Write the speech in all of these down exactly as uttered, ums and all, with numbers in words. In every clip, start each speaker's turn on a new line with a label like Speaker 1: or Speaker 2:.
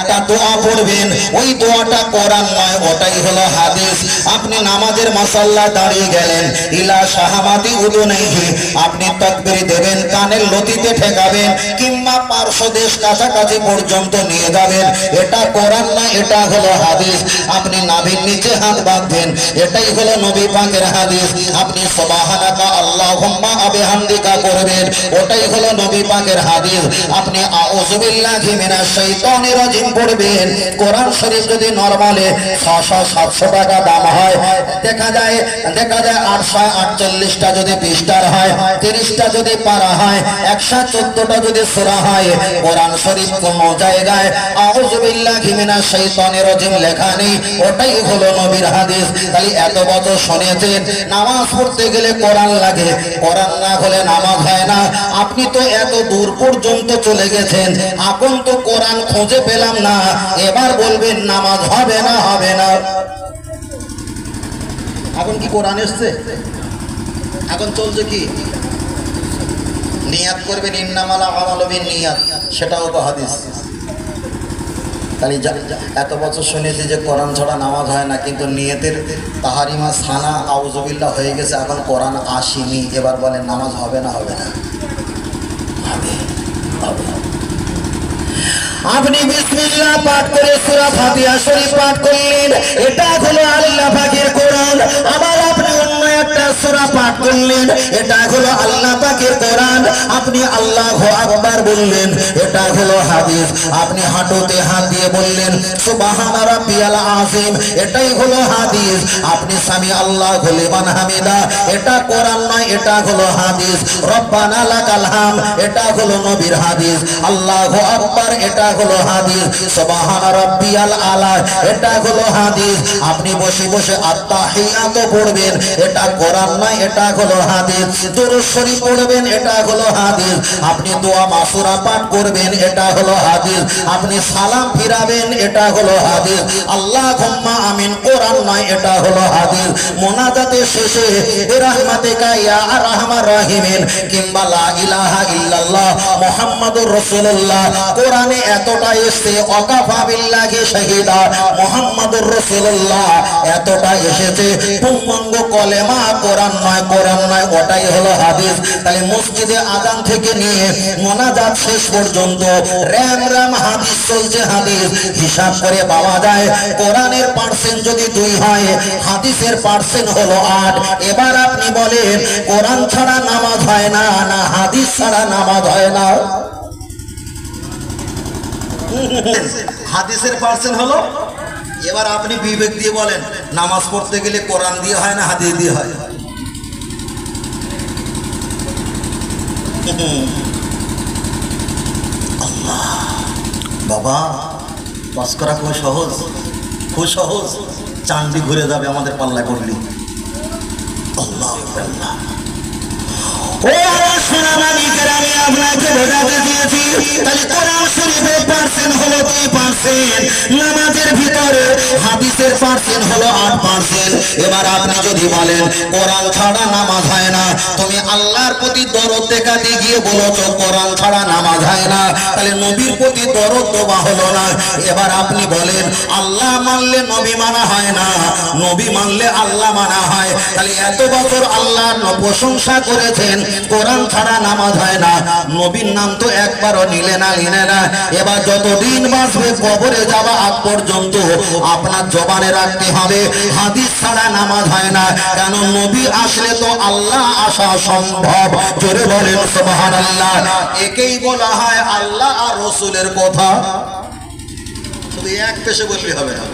Speaker 1: একটা দোয়া পড়বেন, ওই দোয়াটা কোরআন নয়, ওটাই হলো হাদিস। আপনি নামাজের মাসাল্লায় দাঁড়িয়ে গেলেন, ইলা শাহামাতি উদুনাইহি, আপনি তাকবীর দেবেন, কানের লতিতে ঠেকাবেন কিংবা পার্শ্ব দেশ কাছাকাছি পর্যন্ত নিয়ে যাবেন, এটা কোরআন না, এটা হলো হাদিস। আপনি নাভির নিচে হাত বাঁধবেন, এটাই হলো নবী পাকের হাদিস। আপনি সুবহানাকা আল্লাহুম্মা বিহামদিকা করবেন, ওটাই হলো নবী পাকের হাদিস। আপনি আউযু বিল্লাহি মিনাশ শাইতানির রাজিম পড়বেন। কোরআন শরীফ যদি নরমালে ছয়শো সাতশো টাকা দাম হয়, দেখা যায় দেখা যায় আটশো আটচল্লিশটা যদি পৃষ্ঠার হয়, তিরিশটা যদি পারা হয়, একশো চোদ্দটা যদি সূরা হয়, কোরআন শরীফ কোন জায়গায় আউযু বিল্লাহি মিনাশ শাইতানির রাজিম লেখা নেই, ওটাই হলো নবীর হাদিস। তাই এত বছর শুনেছেন নামাজ পড়তে গেলে কোরআন লাগে, কোরআন না হলে নামাজ হয় না। আপনি তো এত দূর পর্যন্ত চলে গেছেন, এখন তো কোরআন খুঁজে পেলাম না, এবার বলবেন নামাজ হবে না হবে না। এখন কি কোরআন এসছে? এখন চলছে কি? নিয়াত করবেন, ইন্নামাল আমালু বিন্নিয়াত, সেটাও তো হাদিস। তাই এত বছর শুনেছি যে কোরআন ছাড়া নামাজ হয় না, কিন্তু নিয়তের তাহারিমা সানা আউযুবিল্লাহ হয়ে গেছে, এখন কোরআন আসেনি, এবার বলেন নামাজ হবে না হবে না? হবে হবে। আপনি বিসমিল্লাহ পাঠ করে সূরা ফাতিহা শরীফ পাঠ করলেন, এটা হলো আল্লাহ পাকের কোরআন। আবার আপনি অন্য একটা সূরা পাঠ করলেন, এটা হলো আল্লাহ পাকের কোরআন। আপনি আল্লাহু আকবার বললেন, এটা হলো হাদিস। আপনি হাঁটুতে হাত দিয়ে বললেন সুবহানা রাব্বিয়াল আযীম, এটাই হলো হাদিস। আপনি সামি আল্লাহু লিমান হামিদা, এটা কোরআন নয়, এটা হলো হাদিস। রব্বানা লাকাল হাম, এটা হলো নবীর হাদিস। আল্লাহু আকবার, এটা হলো হাদিস। সুবহানা রাব্বিয়াল আলা, এটা হলো হাদিস। আপনি বসে বসে আত্তাহিয়াত পড়বেন, এটা কোরআন নয়, এটা হলো হাদিস। দুরূদ শরীফ পড়বেন, এটা হলো হাদিস। আপনি দোয়া মাসুরা পাঠ করবেন, এটা হলো হাদিস। আপনি সালাম ফিরাবেন, এটা হলো হাদিস। আল্লাহুম্মা আমিন, কোরআন নয়, এটা হলো হাদিস। মুনাজাতের শেষে বিরহমাতিকা ইয়া আরহামার রাহিমিন কিংবা লা ইলাহা ইল্লাল্লাহ মুহাম্মাদুর রাসূলুল্লাহ, কোরআনে এতটা এসেছে ওয়াকাফা বিল্লাহি শাহিদা মুহাম্মাদুর রাসূলুল্লাহ, এতটা এসেছে। পূর্ণাঙ্গ কলেমা কোরআন নয়, কোরআন নয়, ওটাই হলো হাদিস। তাই মসজিদে আযান থেকে নিয়ে মুনাজাত শেষ পর্যন্ত রাম রাম হাদিস চলছে, হাদিস। হিসাব করে পাওয়া যায় কোরআনের পার্সেন্ট যদি দুই হয়, হাদিসের পার্সেন্ট হলো আট। এবার আপনি বলেন কোরআন ছাড়া নামাজ হয় না, না হাদিস ছাড়া নামাজ হয় না? হাদিসের পার্সেন্ট হলো। এবার আপনি বিবেক দিয়ে বলেন নামাজ পড়তে গেলে কোরআন দিয়ে হয় না হাদিস দিয়ে হয়? আল্লাহ বাবা, পাস করা খুব সহজ, খুব সহজ। চান্দি ঘুরে যাবে আমাদের পাল্লায় পড়লি। আল্লাহ আল্লাহ। ও আমার সোনা মানিকের, আমি আপনাকে বোঝাতে দিয়েছি, তাহলে কোরআন শরীফের পার্সেন্ট হলো দুই পার্সেন্ট, নামাজের ভিতরে হাদিসের পার্সেন্ট হলো আট পার্সেন্ট। এবার আপনি যদি বলেন কোরআন ছাড়া নামাজ হয় না, তুমি আল্লাহর প্রতি দরদ দেখাতে গিয়ে বলেছো কোরআন ছাড়া নামাজ হয় না, তাহলে নবীর প্রতি দরদ দেওয়া হলো না। এবার আপনি বলেন আল্লাহ মানলে নবী মানা হয় না, নবী মানলে আল্লাহ মানা হয়। তাহলে এত বছর আল্লাহর প্রশংসা করেছেন, কোরআন ছাড়া নামাজ হয় না, নবীর নাম তো একবারও নিলে না নিলে না। এবার যতদিন বাঁচবে কবরে যাওয়া আগ পর্যন্ত আপনার জবানে রাখতে হবে হাদিস ছাড়া নামাজ হয় না। কেন? নবী আসলে তো আল্লাহ আসা সম্ভব। জোরে বলেন সুবহানাল্লাহ। একেই বলা হয় আল্লাহ আর রাসূলের কথা। শুধু এক পেশে বললে হবে না।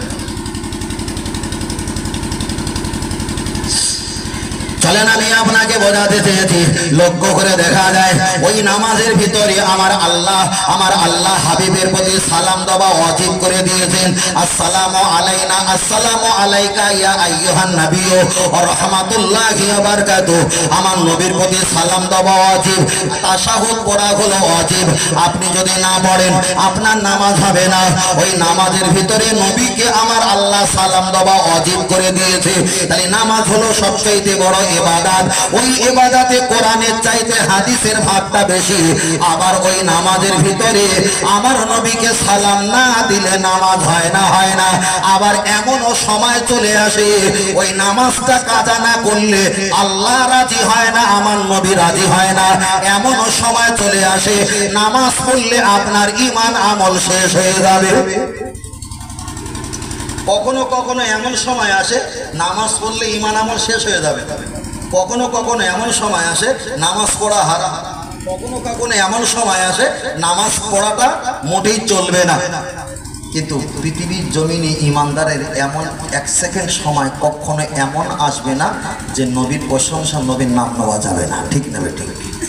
Speaker 1: চলেন আমি আপনাকে বোঝাতে চেয়েছি, লক্ষ্য করে দেখা যায় ওই নামাজের ভিতরে আমার আল্লাহ আমার আল্লাহ হাবিবের প্রতি সালাম দেওয়া ওয়াজিব করে দিয়েছেন। আসসালামু আলাইনা আসসালামু আলাইকা ইয়া আইয়ুহান নবী ওয়া রাহমাতুল্লাহি ওয়া বারাকাতুহু। আমার নবীর প্রতি সালাম দেওয়া ওয়াজিব, তাশাহুদ পড়া হলো ওয়াজিব। আপনি যদি না পড়েন আপনার নামাজ হবে না। ওই নামাজের ভিতরে নবীকে আমার আল্লাহ সালাম দেওয়া ওয়াজিব করে দিয়েছে। তাই নামাজ হলো সবচেয়ে বড় ইবাদত, ওই ইবাদতে কোরআনের চাইতে হাদিসের ভাগটা বেশি। আবার ওই নামাজের ভিতরে আমার নবীকে সালাম না দিলে নামাজ হয় না হয় না। আবার এমনও সময় চলে আসে ওই নামাজটা কাজা না করলে আল্লাহ রাজি হয় না, আমার নবী রাজি হয় না। এমনও সময় চলে আসে নামাজ পড়লে আপনার ঈমান আমল শেষ হয়ে যাবে। কখনো কখনো এমন সময় আসে নামাজ পড়লে ঈমান আমল শেষ হয়ে যাবে। কখনো কখনো এমন সময় আসে নামাজ পড়া হারাম। কখনো কখনো এমন সময় আসে নামাজ পড়াটা মোটেই চলবে না। কিন্তু পৃথিবীর জমিনে ইমানদারের এমন এক সেকেন্ড সময় কখনো এমন আসবে না যে নবীর প্রশংসা, নবীর নাম নেওয়া যাবে না। ঠিক না ঠিক?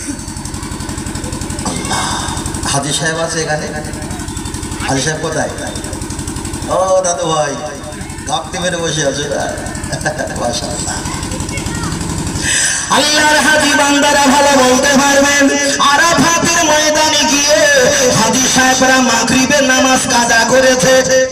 Speaker 1: আল্লাহ, হাজী সাহেব আছে এখানে? হাজী সাহেব কোথায়? ও দাদু ভাই, গাপটি মেরে বসে আছে। মাশাআল্লাহ, আল্লাহর হাজী বান্দারা ভালো বলতে পারবেন। আরাফাতের ময়দানে গিয়ে হাজী সাহেবরা মাগরিবের নামাজ কাজা করেছে।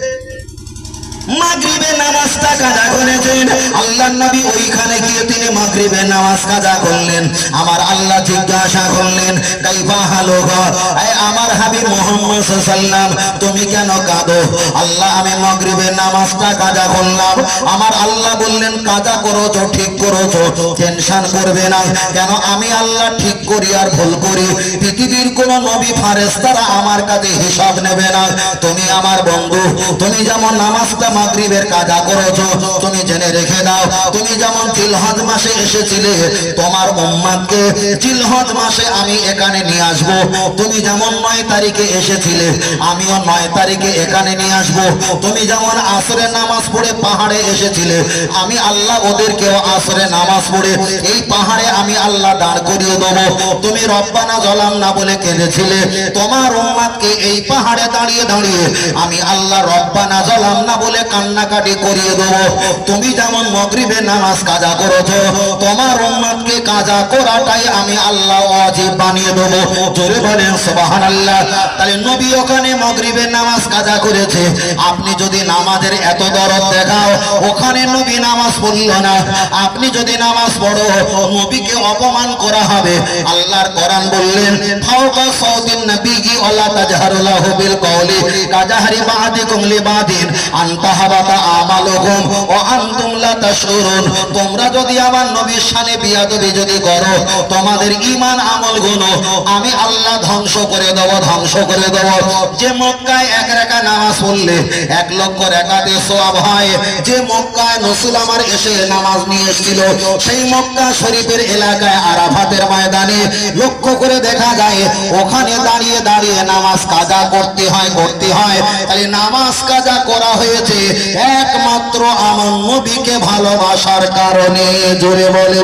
Speaker 1: মাগরিবের নামাজটা কাজা করেছেন। আল্লাহর নবী ওইখানে গিয়ে তিনি মাগরিবের নামাজ কাজা করলেন। আমার আল্লাহ জিজ্ঞাসা করলেন, কাইফা হালুকা, আমার হাবিব মুহাম্মদ সাল্লাল্লাহু আলাইহি ওয়াসাল্লাম তুমি কেন কাঁদো? আল্লাহ, আমি মাগরিবের নামাজটা কাজা করলাম। আমার আল্লাহ বললেন, কাজা করেছো, ঠিক করেছো, টেনশন করবে না। কেন আমি আল্লাহ ঠিক করি আর ভুল করি, পৃথিবীর কোন নবী ফেরেশতারা আমার কাছে হিসাব নেবে না। তুমি আমার বন্ধু, তুমি যেমন নামাজটা মাগরিবের কাজা করেছো, তুমি জেনে রেখে দাও, তুমি যেমন জিলহজ মাসে এসেছিলে তোমার উম্মতকে জিলহজ মাসে আমি এখানে নিয়ে আসব। তুমি যেমন নয় তারিখে এসেছিলে আমিও নয় তারিখে এখানে নিয়ে আসব। তুমি যেমন আসরের নামাজ পড়ে পাহাড়ে এসেছিলে আমি আল্লাহ ওদেরকেও আসরের নামাজ পড়ে এই পাহাড়ে আমি আল্লাহ দাঁড় করিয়ে দেবো। তুমি রব্বানা যালামনা বলে কেঁদেছিলে, তোমার উম্মতকে এই পাহাড়ে দাঁড়িয়ে দাঁড়িয়ে আমি আল্লাহ রব্বানা যালামনা বলে কান্নাকাটি করিয়ে দেবো। তুমি যেমন মাগরিবের নামাজ কাজা করেছো, তোমার উম্মতকে কাজা করাটাই আমি আল্লাহ ওয়াজিব বানিয়ে দেবো। জোরে বলেন সুবহানাল্লাহ। তাহলে নবী ওখানে মাগরিবের নামাজ কাজা করেছে। আপনি যদি নামাজের এত দরদ দেখাও, ওখানে নবী নামাজ পড়ল না, আপনি যদি নামাজ পড়ো নবীকে অপমান করা হবে। আল্লাহর কোরআন বললেন, ফাওকা সাউতিন নবীজি ওয়ালা তাজহারু লাহু বিল কওলি কাজাহরি বাদিকুম লিবাদিন আনতা হাবাতা আমালুকুম ওয়া আনতুম লা তাশউরুন। তোমরা যদি আমার নবীর শানে বিয়াদবি যদি করো, তোমাদের ঈমান আমলগুলো আমি আল্লাহ ধ্বংস করে দেব, ধ্বংস করে দেব। যে মক্কায় এক রাকাত নামাজ পড়লে এক লক্ষ রাকাতের সওয়াব হয়, যে মক্কায় রাসূল আমার এসে নামাজ নিয়ে এসেছিল সেই মক্কা শরীফের এলাকায় আরাফাতের ময়দানে লক্ষ্য করে দেখা যায় ওখানে দাঁড়িয়ে দাঁড়িয়ে নামাজ কাজা করতে হয় করতে হয় তাহলে নামাজ কাজা করা হয়েছে একমাত্র আমার নবীকে ভালোবাসার কারণে। জোরে বলে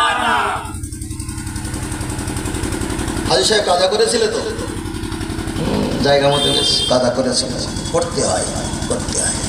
Speaker 1: হাজী সাহেব কাজা করেছিল তো জায়গা মতো কাজা করেছিল, করতে হয় করতে হয়।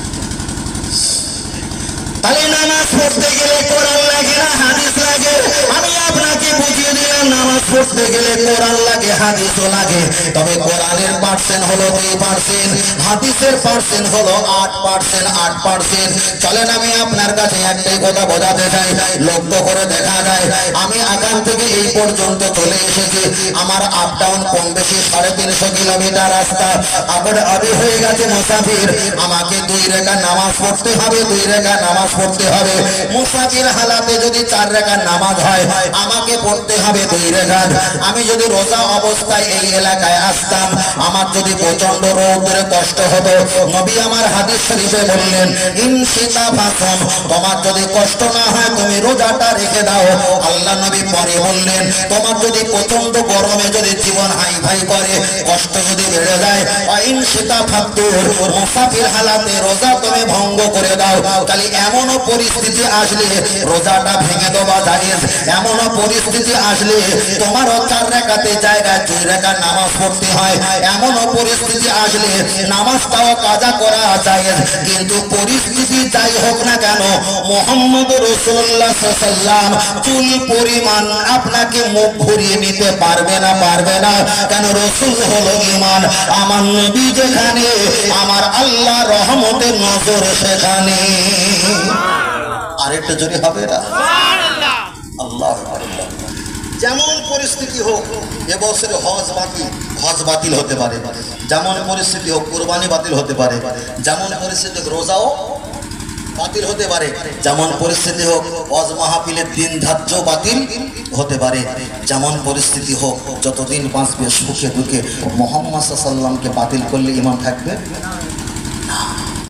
Speaker 1: তাহলে নামাজ পড়তে গেলে কোরআন লাগে না হাদিস লাগে? আমি আপনাকে বুঝিয়ে দিলাম, নামাজ পড়তে গেলে কোরআন লাগে হাদিসও লাগে। তবে কোরআনের পার্সেন্ট হলো দুই পার্সেন্ট, হাদিসের পার্সেন্ট হলো আট পার্সেন্ট আট পার্সেন্ট। চলেন আমি আপনার কাছে একটাই কথা বোঝাতে চাই। লক্ষ্য করে দেখা যায় আমি আগাম থেকে এই পর্যন্ত চলে এসেছি, আমার আপ ডাউন কম বেশি সাড়ে তিনশো কিলোমিটার রাস্তা। আবার আমি হয়ে গেছে মুসাফির, আমাকে দুই রেখা নামাজ পড়তে হবে, দুই রেখা নামাজ পড়তে হবে। মুসাফির হালাতে যদি চার রাকাত নামাজ হয় আমাকে পড়তে হবে দুই রাকাত। আমি যদি রোজা অবস্থায় এই এলাকায় আসতাম, আমার যদি প্রচন্ড রোদের কষ্ট হতো, নবী আমার হাদিস শরীফে বললেন, ইনশিতা ফাকুম, তোমার যদি কষ্ট না হয় তুমি রোজাটা রেখে দাও। আল্লাহ নবী পরে বললেন, তোমার যদি প্রচন্ড গরমে যদি জীবন হাই ভাই করে, কষ্ট যদি বেড়ে যায়, ইনশিতা ফাতুর, মুসাফির হালাতে রোজা তুমি ভঙ্গ করে দাও। তাহলে এমনও পরিস্থিতি আসলে রোজাটা ভেঙে দেওয়া জায়েজ, এমনও পরিস্থিতি আসলে তোমারও চার রাকাতে জায়গায় দুই রাকাত নামাজ পড়তে হয়, এমনও পরিস্থিতি আসলে নামাজটাও কাজা করা জায়েজ। কিন্তু পরিস্থিতি যাই হোক না কেন, মুহাম্মদ রাসূলুল্লাহ সাল্লাল্লাহু আলাইহি ওয়াসাল্লাম চুল পরিমাণ আপনাকে মুখ ঘুরিয়ে নিতে পারবে না, পারবে না। কেন? রাসূল হলো ঈমান। আমার নবী যেখানে আমার আল্লাহ রহমতের নজর সেখানে। আরেকটা জোরে হবে না? আল্লাহু আকবার। যেমন পরিস্থিতি হোক এবছরে হজ বাতিল, হজ বাতিল হতে পারে। যেমন পরিস্থিতি হোক কুরবানি বাতিল হতে পারে। যেমন পরিস্থিতি হোক রোজাও বাতিল হতে পারে। যেমন পরিস্থিতি হোক হজ মাহফিলের দিন ধার্য বাতিল হতে পারে। যেমন পরিস্থিতি হোক যতদিন বাঁচবে সুখে দুঃখে মুহাম্মদ সাল্লাল্লাহু আলাইহি ওয়াসাল্লামকে বাতিল করলে ঈমান থাকবে।